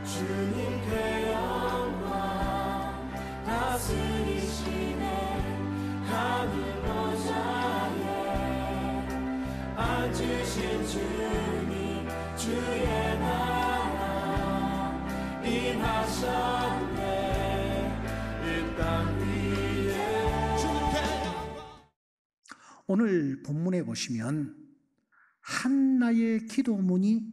주님께 영광. 다스리시네 하늘 보좌에 앉으신 주님, 주의 나라 임하셨네 이 땅 위에. 주님께 영광. 오늘 본문에 보시면 한나의 기도문이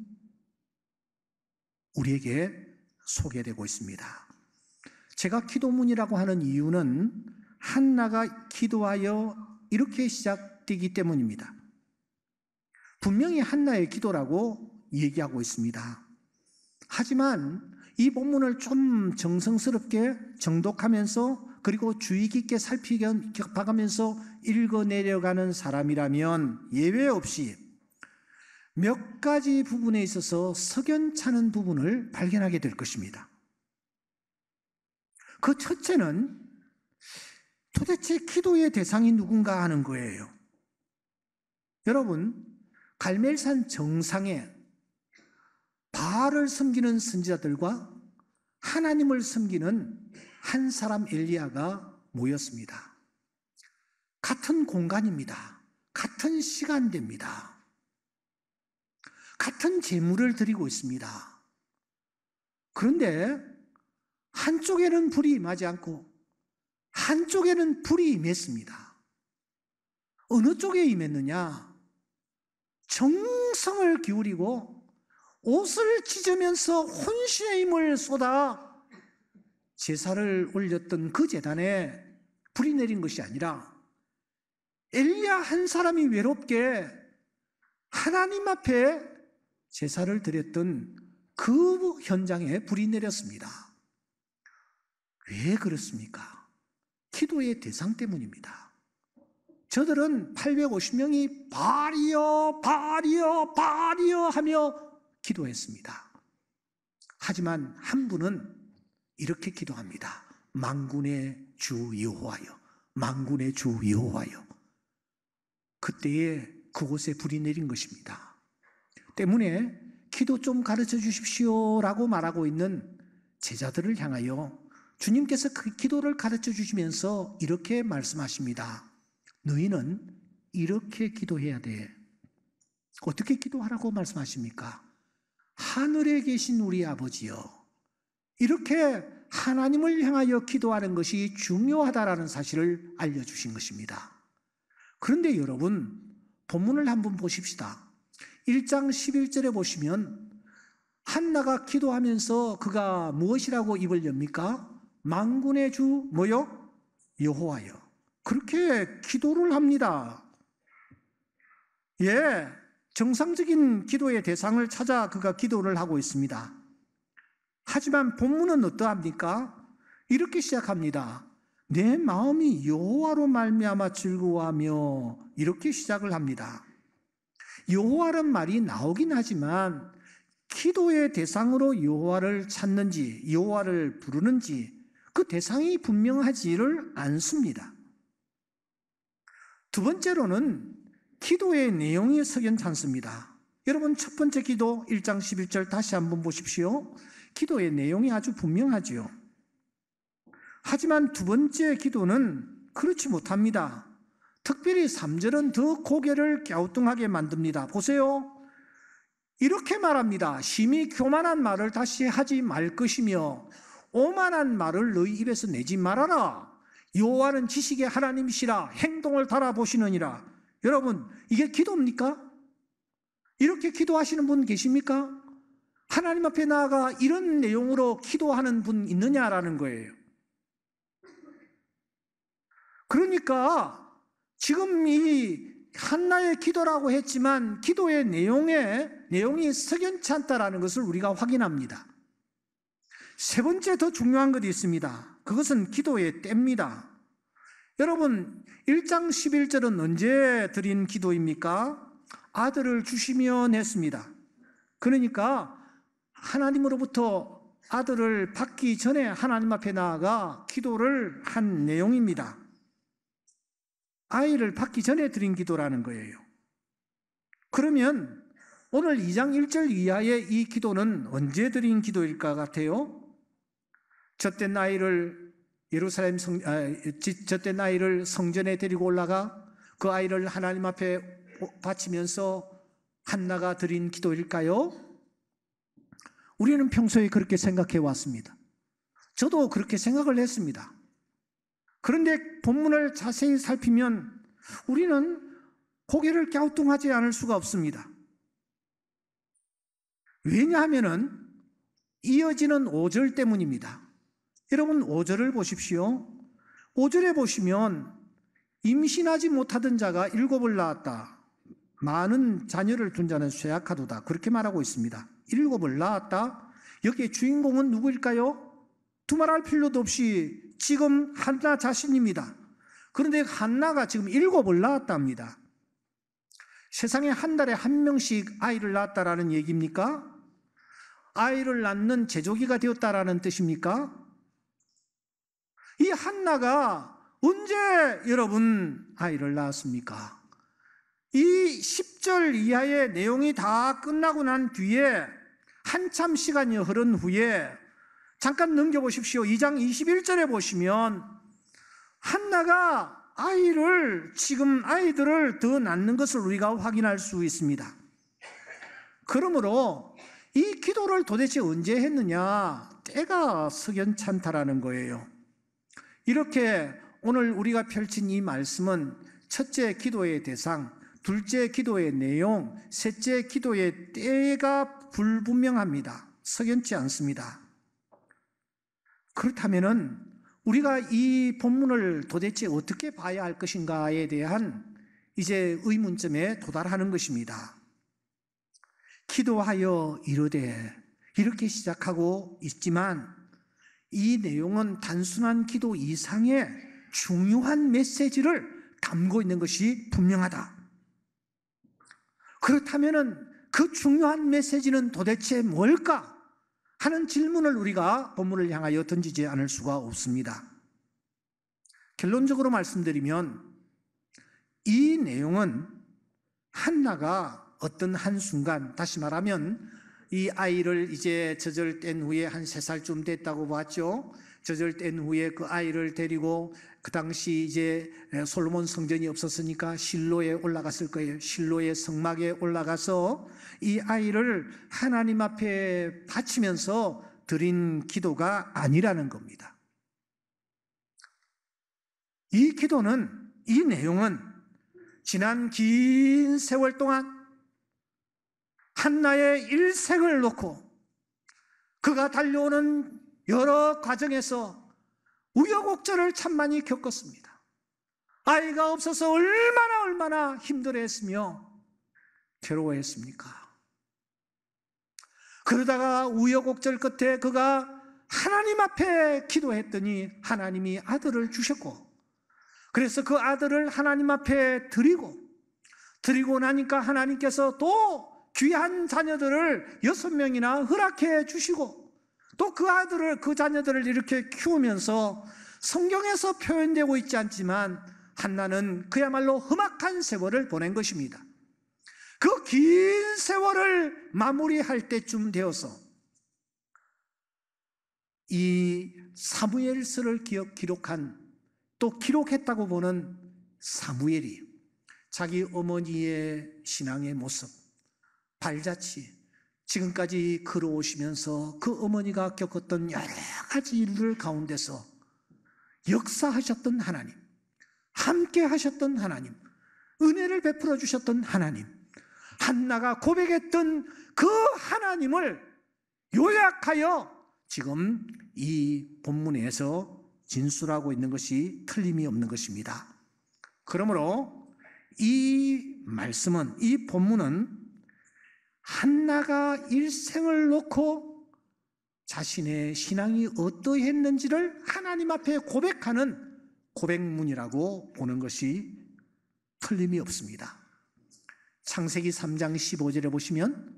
우리에게 소개되고 있습니다. 제가 기도문이라고 하는 이유는 한나가 기도하여 이렇게 시작되기 때문입니다. 분명히 한나의 기도라고 얘기하고 있습니다. 하지만 이 본문을 좀 정성스럽게 정독하면서 그리고 주의 깊게 살펴가면서 읽어내려가는 사람이라면 예외 없이 몇 가지 부분에 있어서 석연찮은 부분을 발견하게 될 것입니다. 그 첫째는 도대체 기도의 대상이 누군가 하는 거예요. 여러분, 갈멜산 정상에 바알을 섬기는 선지자들과 하나님을 섬기는 한 사람 엘리야가 모였습니다. 같은 공간입니다. 같은 시간대입니다. 같은 제물을 드리고 있습니다. 그런데 한쪽에는 불이 임하지 않고 한쪽에는 불이 임했습니다. 어느 쪽에 임했느냐? 정성을 기울이고 옷을 찢으면서 혼신의 힘을 쏟아 제사를 올렸던 그 제단에 불이 내린 것이 아니라 엘리야 한 사람이 외롭게 하나님 앞에 제사를 드렸던 그 현장에 불이 내렸습니다. 왜 그렇습니까? 기도의 대상 때문입니다. 저들은 850명이 바알이여 바알이여 바알이여 하며 기도했습니다. 하지만 한 분은 이렇게 기도합니다. 만군의 주 여호와여, 만군의 주 여호와여. 그때에 그곳에 불이 내린 것입니다. 때문에 기도 좀 가르쳐 주십시오라고 말하고 있는 제자들을 향하여 주님께서 그 기도를 가르쳐 주시면서 이렇게 말씀하십니다. 너희는 이렇게 기도해야 돼. 어떻게 기도하라고 말씀하십니까? 하늘에 계신 우리 아버지여, 이렇게 하나님을 향하여 기도하는 것이 중요하다라는 사실을 알려주신 것입니다. 그런데 여러분, 본문을 한번 보십시다. 1장 11절에 보시면 한나가 기도하면서 그가 무엇이라고 입을 엽니까? 만군의 주 뭐요? 여호와여. 그렇게 기도를 합니다. 예, 정상적인 기도의 대상을 찾아 그가 기도를 하고 있습니다. 하지만 본문은 어떠합니까? 이렇게 시작합니다. 내 마음이 여호와로 말미암아 즐거워하며, 이렇게 시작을 합니다. 여호와란 말이 나오긴 하지만 기도의 대상으로 여호와를 찾는지 여호와를 부르는지 그 대상이 분명하지를 않습니다. 두 번째로는 기도의 내용이 석연찮습니다. 여러분, 첫 번째 기도 1장 11절 다시 한번 보십시오. 기도의 내용이 아주 분명하지요. 하지만 두 번째 기도는 그렇지 못합니다. 특별히 3절은 더 고개를 갸우뚱하게 만듭니다. 보세요. 이렇게 말합니다. 심히 교만한 말을 다시 하지 말 것이며 오만한 말을 너희 입에서 내지 말아라. 여호와는 지식의 하나님이시라. 행동을 달아보시느니라. 여러분, 이게 기도입니까? 이렇게 기도하시는 분 계십니까? 하나님 앞에 나아가 이런 내용으로 기도하는 분 있느냐라는 거예요. 그러니까 지금 이 한나의 기도라고 했지만 기도의 내용이 석연치 않다라는 것을 우리가 확인합니다. 세 번째 더 중요한 것이 있습니다. 그것은 기도의 때입니다. 여러분, 1장 11절은 언제 드린 기도입니까? 아들을 주시면 했습니다. 그러니까 하나님으로부터 아들을 받기 전에 하나님 앞에 나아가 기도를 한 내용입니다. 아이를 받기 전에 드린 기도라는 거예요. 그러면 오늘 2장 1절 이하의 이 기도는 언제 드린 기도일까 같아요? 젖된 아이를 젖된 아이를 성전에 데리고 올라가 그 아이를 하나님 앞에 바치면서 한나가 드린 기도일까요? 우리는 평소에 그렇게 생각해 왔습니다. 저도 그렇게 생각을 했습니다. 그런데 본문을 자세히 살피면 우리는 고개를 갸우뚱하지 않을 수가 없습니다. 왜냐하면 이어지는 5절 때문입니다. 여러분 5절을 보십시오. 5절에 보시면 임신하지 못하던 자가 7을 낳았다. 많은 자녀를 둔 자는 쇠약하도다. 그렇게 말하고 있습니다. 7을 낳았다. 여기에 주인공은 누구일까요? 두말할 필요도 없이 지금 한나 자신입니다. 그런데 한나가 지금 7을 낳았답니다. 세상에 한 달에 한 명씩 아이를 낳았다라는 얘기입니까? 아이를 낳는 제조기가 되었다라는 뜻입니까? 이 한나가 언제 여러분 아이를 낳았습니까? 이 10절 이하의 내용이 다 끝나고 난 뒤에 한참 시간이 흐른 후에 잠깐 넘겨보십시오. 2장 21절에 보시면 한나가 지금 아이들을 더 낳는 것을 우리가 확인할 수 있습니다. 그러므로 이 기도를 도대체 언제 했느냐? 때가 석연찮다라는 거예요. 이렇게 오늘 우리가 펼친 이 말씀은 첫째 기도의 대상, 둘째 기도의 내용, 셋째 기도의 때가 불분명합니다. 석연치 않습니다. 그렇다면은 우리가 이 본문을 도대체 어떻게 봐야 할 것인가에 대한 이제 의문점에 도달하는 것입니다. 기도하여 이르되 이렇게 시작하고 있지만 이 내용은 단순한 기도 이상의 중요한 메시지를 담고 있는 것이 분명하다. 그렇다면 그 중요한 메시지는 도대체 뭘까 하는 질문을 우리가 본문을 향하여 던지지 않을 수가 없습니다. 결론적으로 말씀드리면 이 내용은 한나가 어떤 한순간, 다시 말하면 이 아이를 이제 젖을 후에 한 3살쯤 됐다고 봤죠. 젖을 후에 그 아이를 데리고 그 당시 이제 솔로몬 성전이 없었으니까 실로에 올라갔을 거예요. 실로의 성막에 올라가서 이 아이를 하나님 앞에 바치면서 드린 기도가 아니라는 겁니다. 이 기도는, 이 내용은 지난 긴 세월 동안 한나의 일생을 놓고 그가 달려오는 여러 과정에서 우여곡절을 참 많이 겪었습니다. 아이가 없어서 얼마나 힘들어했으며 괴로워했습니까? 그러다가 우여곡절 끝에 그가 하나님 앞에 기도했더니 하나님이 아들을 주셨고, 그래서 그 아들을 하나님 앞에 드리고 나니까 하나님께서 또 귀한 자녀들을 6명이나 허락해 주시고, 또 그 자녀들을 이렇게 키우면서 성경에서 표현되고 있지 않지만 한나는 그야말로 험악한 세월을 보낸 것입니다. 그 긴 세월을 마무리할 때쯤 되어서 이 사무엘서를 기록했다고 보는 사무엘이 자기 어머니의 신앙의 모습, 발자취, 지금까지 걸어오시면서 그 어머니가 겪었던 여러 가지 일들 가운데서 역사하셨던 하나님, 함께 하셨던 하나님, 은혜를 베풀어 주셨던 하나님, 한나가 고백했던 그 하나님을 요약하여 지금 이 본문에서 진술하고 있는 것이 틀림이 없는 것입니다. 그러므로 이 말씀은, 이 본문은 한나가 일생을 놓고 자신의 신앙이 어떠했는지를 하나님 앞에 고백하는 고백문이라고 보는 것이 틀림이 없습니다. 창세기 3장 15절에 보시면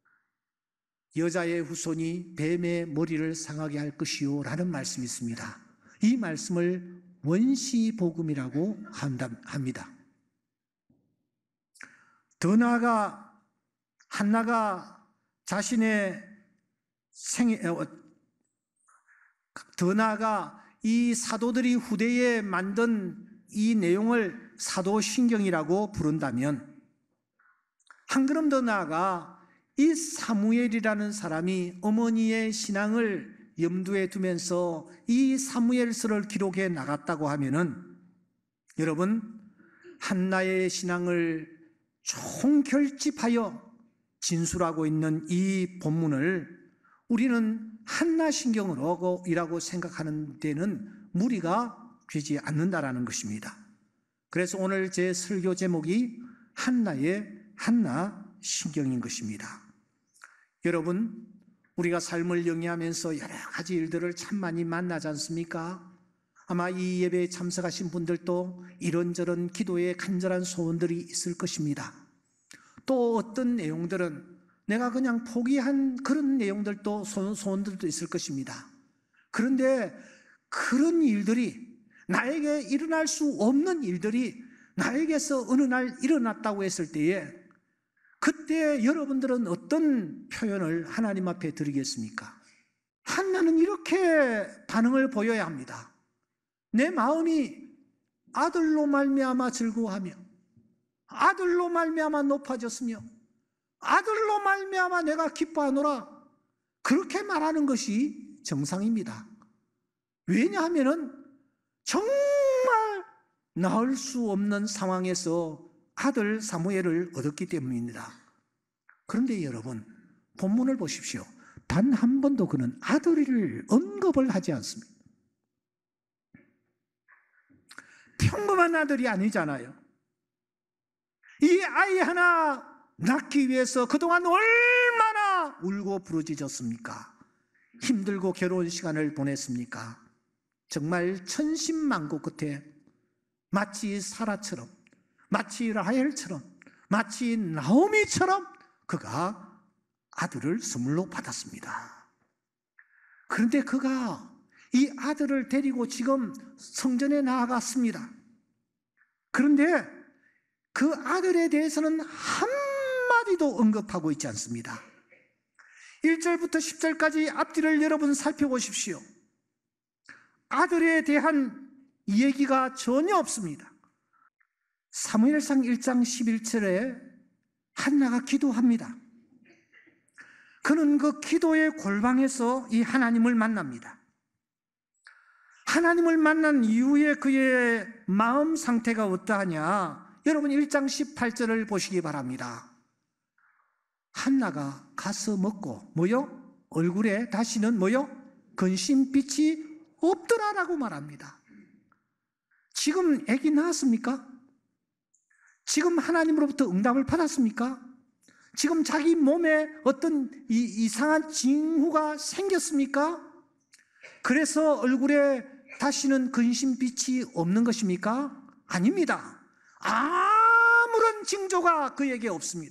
여자의 후손이 뱀의 머리를 상하게 할 것이요 라는 말씀이 있습니다. 이 말씀을 원시복음이라고 합니다. 더 나아가 한나가 자신의 더 나아가 이 사도들이 후대에 만든 이 내용을 사도신경이라고 부른다면, 한 걸음 더 나아가 이 사무엘이라는 사람이 어머니의 신앙을 염두에 두면서 이 사무엘서를 기록해 나갔다고 하면은, 여러분, 한나의 신앙을 총결집하여 진술하고 있는 이 본문을 우리는 한나신경이라고 생각하는 데는 무리가 되지 않는다라는 것입니다. 그래서 오늘 제 설교 제목이 한나의 한나신경인 것입니다. 여러분, 우리가 삶을 영위하면서 여러 가지 일들을 참 많이 만나지 않습니까? 아마 이 예배에 참석하신 분들도 이런저런 기도에 간절한 소원들이 있을 것입니다. 또 어떤 내용들은 내가 그냥 포기한 그런 내용들도, 소원들도 있을 것입니다. 그런데 그런 일들이, 나에게 일어날 수 없는 일들이 나에게서 어느 날 일어났다고 했을 때에, 그때 여러분들은 어떤 표현을 하나님 앞에 드리겠습니까? 한나는 이렇게 반응을 보여야 합니다. 내 마음이 아들로 말미암아 즐거워하며, 아들로 말미암아 높아졌으며, 아들로 말미암아 내가 기뻐하노라, 그렇게 말하는 것이 정상입니다. 왜냐하면 정말 나을 수 없는 상황에서 아들 사무엘을 얻었기 때문입니다. 그런데 여러분, 본문을 보십시오. 단 한 번도 그는 아들을 언급을 하지 않습니다. 평범한 아들이 아니잖아요. 이 아이 하나 낳기 위해서 그동안 얼마나 울고 부르짖었습니까? 힘들고 괴로운 시간을 보냈습니까? 정말 천신만고 끝에 마치 사라처럼, 마치 라헬처럼, 마치 나오미처럼 그가 아들을 선물로 받았습니다. 그런데 그가 이 아들을 데리고 지금 성전에 나아갔습니다. 그런데 그 아들에 대해서는 한마디도 언급하고 있지 않습니다. 1절부터 10절까지 앞뒤를 여러분 살펴보십시오. 아들에 대한 얘기가 전혀 없습니다. 사무엘상 1장 11절에 한나가 기도합니다. 그는 그 기도의 골방에서 이 하나님을 만납니다. 하나님을 만난 이후에 그의 마음 상태가 어떠하냐? 여러분 1장 18절을 보시기 바랍니다. 한나가 가서 먹고 뭐요? 얼굴에 다시는 뭐요? 근심빛이 없더라라고 말합니다. 지금 아기 낳았습니까? 지금 하나님으로부터 응답을 받았습니까? 지금 자기 몸에 어떤 이상한 징후가 생겼습니까? 그래서 얼굴에 다시는 근심빛이 없는 것입니까? 아닙니다. 아무런 징조가 그에게 없습니다.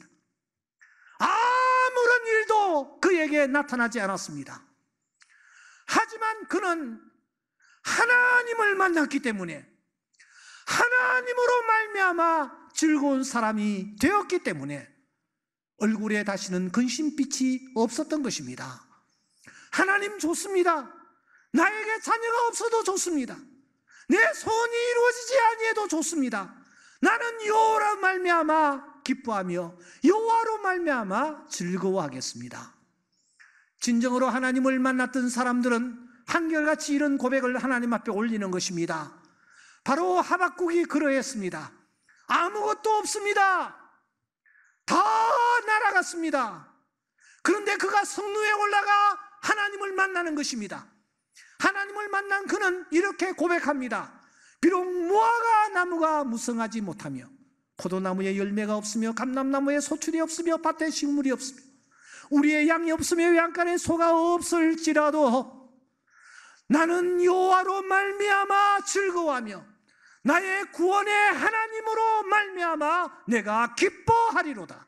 아무런 일도 그에게 나타나지 않았습니다. 하지만 그는 하나님을 만났기 때문에, 하나님으로 말미암아 즐거운 사람이 되었기 때문에 얼굴에 다시는 근심빛이 없었던 것입니다. 하나님 좋습니다. 나에게 자녀가 없어도 좋습니다. 내 소원이 이루어지지 아니해도 좋습니다. 나는 여호와로 말미암아 기뻐하며 여호와로 말미암아 즐거워하겠습니다. 진정으로 하나님을 만났던 사람들은 한결같이 이런 고백을 하나님 앞에 올리는 것입니다. 바로 하박국이 그러했습니다. 아무것도 없습니다. 다 날아갔습니다. 그런데 그가 성루에 올라가 하나님을 만나는 것입니다. 하나님을 만난 그는 이렇게 고백합니다. 비록 무화과 나무가 무성하지 못하며 포도나무에 열매가 없으며 감람나무에 소출이 없으며 밭에 식물이 없으며 우리의 양이 없으며 외양간에 소가 없을지라도 나는 여호와로 말미암아 즐거워하며 나의 구원의 하나님으로 말미암아 내가 기뻐하리로다.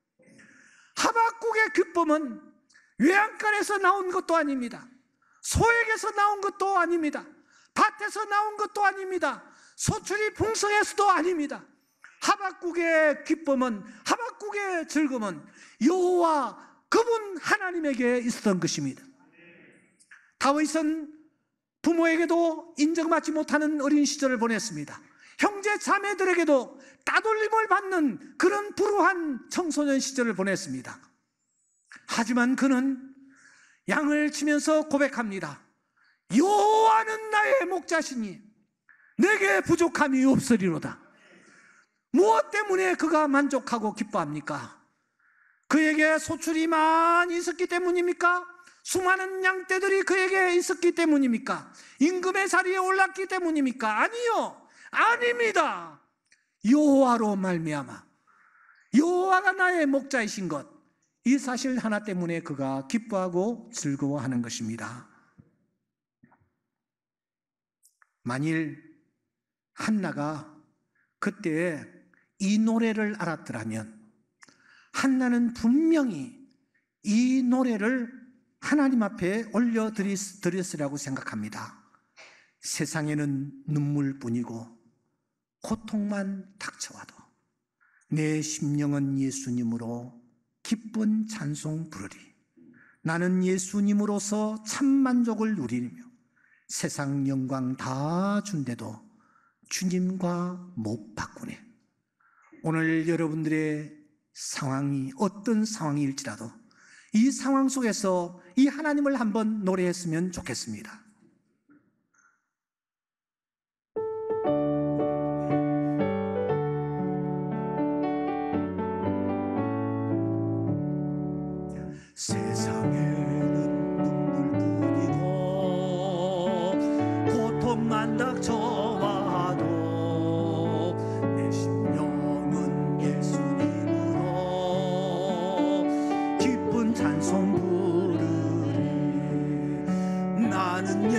하박국의 기쁨은 외양간에서 나온 것도 아닙니다. 소에게서 나온 것도 아닙니다. 밭에서 나온 것도 아닙니다. 소출이 풍성해서도 아닙니다. 하박국의 기쁨은, 하박국의 즐거움은 여호와 그분 하나님에게 있었던 것입니다. 다윗은 부모에게도 인정받지 못하는 어린 시절을 보냈습니다. 형제 자매들에게도 따돌림을 받는 그런 불우한 청소년 시절을 보냈습니다. 하지만 그는 양을 치면서 고백합니다. 여호와는 나의 목자시니 내게 부족함이 없으리로다. 무엇 때문에 그가 만족하고 기뻐합니까? 그에게 소출이 많이 있었기 때문입니까? 수많은 양떼들이 그에게 있었기 때문입니까? 임금의 자리에 올랐기 때문입니까? 아니요, 아닙니다. 여호와로 말미암아, 여호와가 나의 목자이신 것, 이 사실 하나 때문에 그가 기뻐하고 즐거워하는 것입니다. 만일 한나가 그때 이 노래를 알았더라면 한나는 분명히 이 노래를 하나님 앞에 올려드렸으라고 생각합니다. 세상에는 눈물뿐이고 고통만 닥쳐와도 내 심령은 예수님으로 기쁜 찬송 부르리. 나는 예수님으로서 참 만족을 누리며 세상 영광 다 준대도 주님과 못 바꾸네. 오늘 여러분들의 상황이 어떤 상황일지라도 이 상황 속에서 이 하나님을 한번 노래했으면 좋겠습니다. 세상에는 눈물뿐이고 고통만 닥쳐와도 내 심령은 예수님으로 기쁜 찬송 부르리. 나는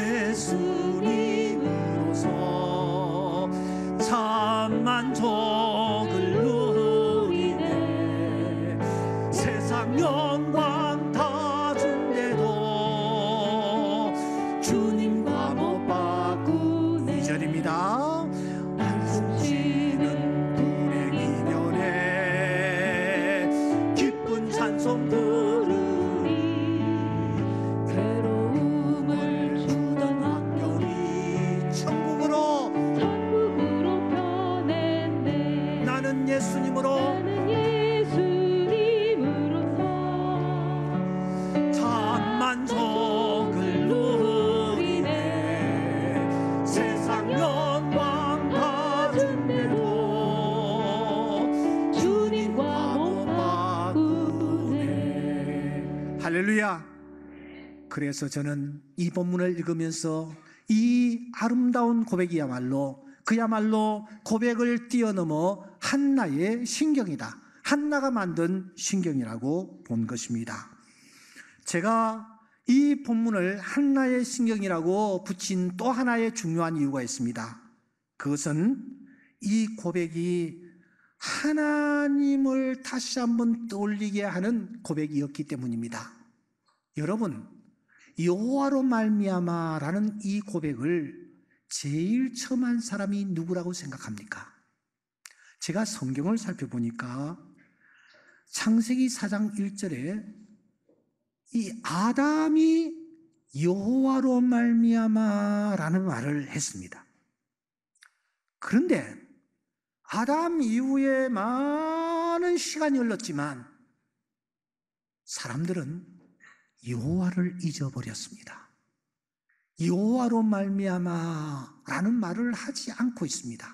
예수님으로서 참 만족을 누리네. 세상 영광 한숨쉬는 불행 이면에 기쁜 찬송 부르리. 괴로움을 주던 환경이 천국으로 변했네. 나는 예수님으로 참 만족을 누리네. 세상 영광 받은데도 주님과 못 바꾸네. 할렐루야. 그래서 저는 이 본문을 읽으면서 이 아름다운 고백이야말로 그야말로 고백을 뛰어넘어 한나의 신경이다, 한나가 만든 신경이라고 본 것입니다. 제가 이 본문을 한나의 신경이라고 붙인 또 하나의 중요한 이유가 있습니다. 그것은 이 고백이 하나님을 다시 한번 떠올리게 하는 고백이었기 때문입니다. 여러분, 여호와로 말미암아라는 이 고백을 제일 처음 한 사람이 누구라고 생각합니까? 제가 성경을 살펴보니까 창세기 4장 1절에 이 아담이 여호와로 말미암아라는 말을 했습니다. 그런데 아담 이후에 많은 시간이 흘렀지만 사람들은 여호와를 잊어버렸습니다. 여호와로 말미암아라는 말을 하지 않고 있습니다.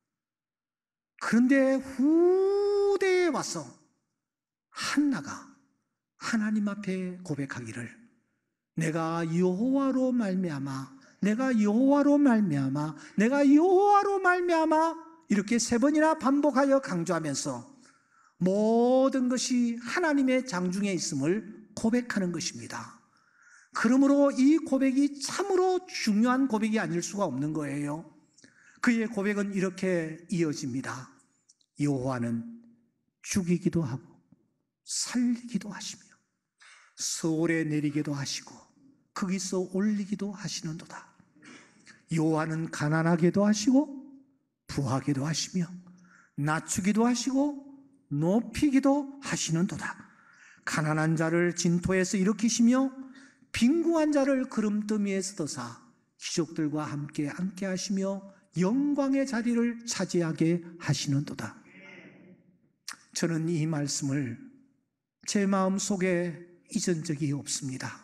그런데 후대에 와서 한나가 하나님 앞에 고백하기를 내가 여호와로 말미암아, 내가 여호와로 말미암아, 내가 여호와로 말미암아 이렇게 3번이나 반복하여 강조하면서 모든 것이 하나님의 장중에 있음을 고백하는 것입니다. 그러므로 이 고백이 참으로 중요한 고백이 아닐 수가 없는 거예요. 그의 고백은 이렇게 이어집니다. 여호와는 죽이기도 하고 살리기도 하시며 서울에 내리기도 하시고 거기서 올리기도 하시는도다. 여호와는 가난하게도 하시고 부하게도 하시며 낮추기도 하시고 높이기도 하시는도다. 가난한 자를 진토에서 일으키시며 빈궁한 자를 구름더미에서 드사 귀족들과 함께 앉게 하시며 영광의 자리를 차지하게 하시는도다. 저는 이 말씀을 제 마음속에 잊은 적이 없습니다.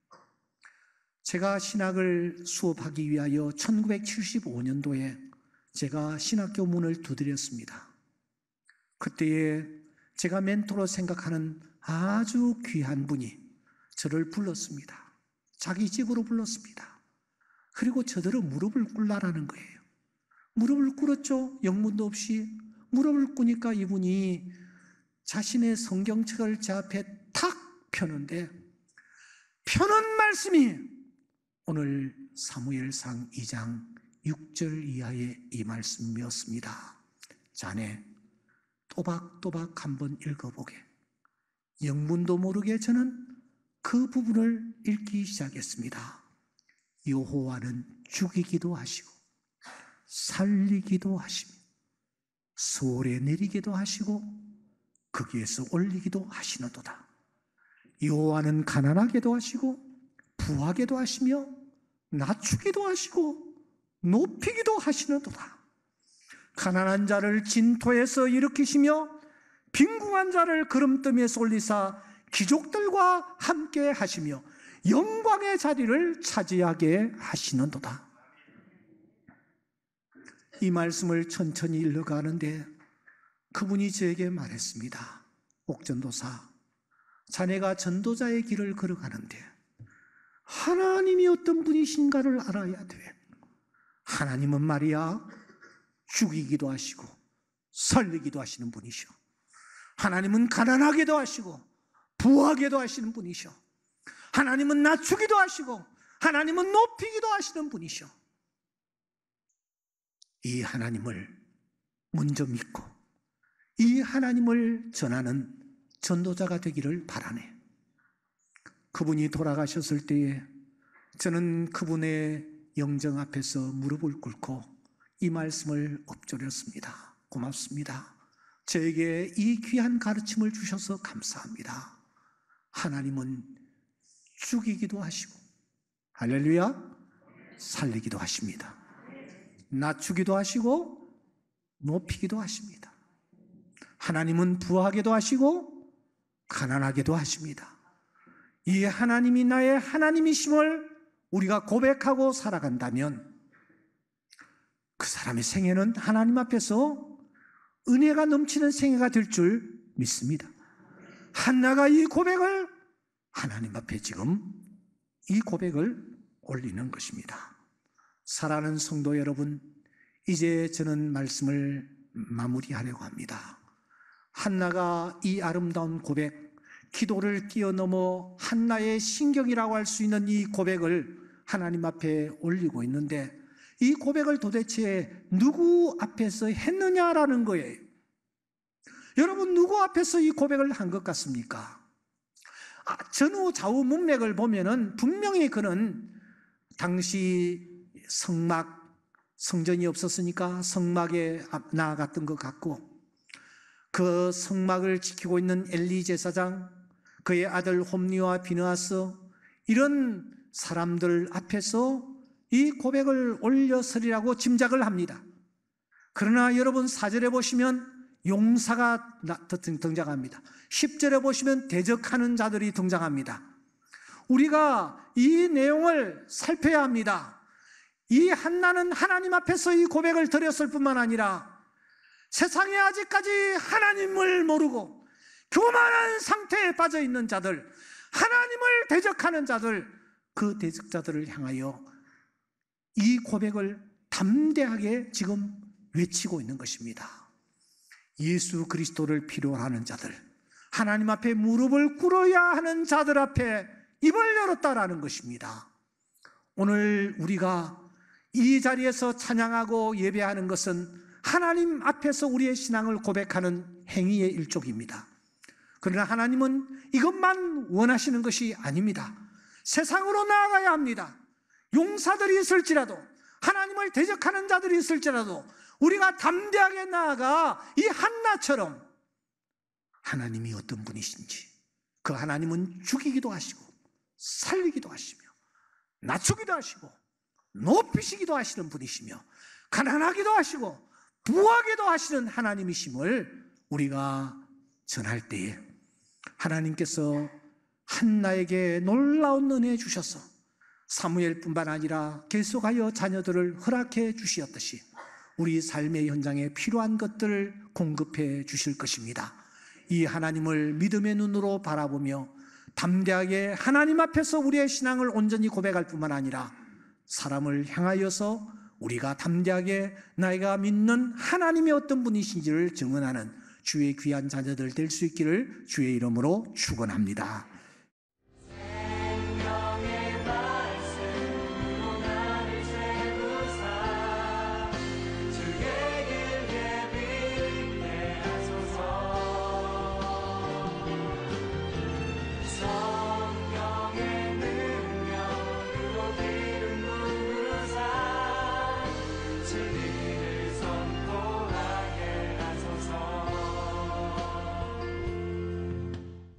제가 신학을 수업하기 위하여 1975년도에 제가 신학교 문을 두드렸습니다. 그때에 제가 멘토로 생각하는 아주 귀한 분이 저를 불렀습니다. 자기 집으로 불렀습니다. 그리고 저들은 무릎을 꿇라라는 거예요. 무릎을 꿇었죠. 영문도 없이. 무릎을 꿇으니까 이분이 자신의 성경책을 제 앞에 탁 펴는데 펴는 말씀이 오늘 사무엘상 2장 6절 이하의 이 말씀이었습니다. 자네 또박또박 한번 읽어보게. 영문도 모르게 저는 그 부분을 읽기 시작했습니다. 여호와는 죽이기도 하시고 살리기도 하시며 수월에 내리기도 하시고 거기에서 올리기도 하시는도다. 여호와는 가난하게도 하시고 부하게도 하시며 낮추기도 하시고 높이기도 하시는도다. 가난한 자를 진토에서 일으키시며 빈궁한 자를 구름더미에서 올리사 귀족들과 함께 하시며 영광의 자리를 차지하게 하시는도다. 이 말씀을 천천히 읽어가는데 그분이 저에게 말했습니다. 옥전도사, 자네가 전도자의 길을 걸어가는데 하나님이 어떤 분이신가를 알아야 돼. 하나님은 말이야 죽이기도 하시고 살리기도 하시는 분이셔. 하나님은 가난하게도 하시고 부하게도 하시는 분이셔. 하나님은 낮추기도 하시고 하나님은 높이기도 하시는 분이셔. 이 하나님을 먼저 믿고 이 하나님을 전하는 전도자가 되기를 바라네. 그분이 돌아가셨을 때에 저는 그분의 영정 앞에서 무릎을 꿇고 이 말씀을 엎드렸습니다. 고맙습니다. 저에게 이 귀한 가르침을 주셔서 감사합니다. 하나님은 죽이기도 하시고 할렐루야 살리기도 하십니다. 낮추기도 하시고 높이기도 하십니다. 하나님은 부하게도 하시고 가난하게도 하십니다. 이 하나님이 나의 하나님이심을 우리가 고백하고 살아간다면 그 사람의 생애는 하나님 앞에서 은혜가 넘치는 생애가 될 줄 믿습니다. 한나가 이 고백을 하나님 앞에 지금 이 고백을 올리는 것입니다. 사랑하는 성도 여러분, 이제 저는 말씀을 마무리하려고 합니다. 한나가 이 아름다운 고백, 기도를 뛰어넘어 한나의 신경이라고 할 수 있는 이 고백을 하나님 앞에 올리고 있는데 이 고백을 도대체 누구 앞에서 했느냐라는 거예요. 여러분, 누구 앞에서 이 고백을 한 것 같습니까? 전후 좌우 문맥을 보면은 분명히 그는 당시 성전이 없었으니까 성막에 나아갔던 것 같고, 그 성막을 지키고 있는 엘리 제사장, 그의 아들 홈리와 비느하스, 이런 사람들 앞에서 이 고백을 올렸으리라고 짐작을 합니다. 그러나 여러분 4절에 보시면 용사가 등장합니다. 10절에 보시면 대적하는 자들이 등장합니다. 우리가 이 내용을 살펴야 합니다. 이 한나는 하나님 앞에서 이 고백을 드렸을 뿐만 아니라 세상에 아직까지 하나님을 모르고 교만한 상태에 빠져 있는 자들, 하나님을 대적하는 자들, 그 대적자들을 향하여 이 고백을 담대하게 지금 외치고 있는 것입니다. 예수 그리스도를 필요로 하는 자들, 하나님 앞에 무릎을 꿇어야 하는 자들 앞에 입을 열었다라는 것입니다. 오늘 우리가 이 자리에서 찬양하고 예배하는 것은 하나님 앞에서 우리의 신앙을 고백하는 행위의 일종입니다. 그러나 하나님은 이것만 원하시는 것이 아닙니다. 세상으로 나아가야 합니다. 용사들이 있을지라도, 하나님을 대적하는 자들이 있을지라도 우리가 담대하게 나아가 이 한나처럼 하나님이 어떤 분이신지, 그 하나님은 죽이기도 하시고 살리기도 하시며 낮추기도 하시고 높이시기도 하시는 분이시며 가난하기도 하시고 부하기도 하시는 하나님이심을 우리가 전할 때에 하나님께서 한나에게 놀라운 은혜 주셔서 사무엘뿐만 아니라 계속하여 자녀들을 허락해 주시었듯이 우리 삶의 현장에 필요한 것들을 공급해 주실 것입니다. 이 하나님을 믿음의 눈으로 바라보며 담대하게 하나님 앞에서 우리의 신앙을 온전히 고백할 뿐만 아니라 사람을 향하여서 우리가 담대하게 나이가 믿는 하나님이 어떤 분이신지를 증언하는 주의 귀한 자녀들 될 수 있기를 주의 이름으로 축원합니다.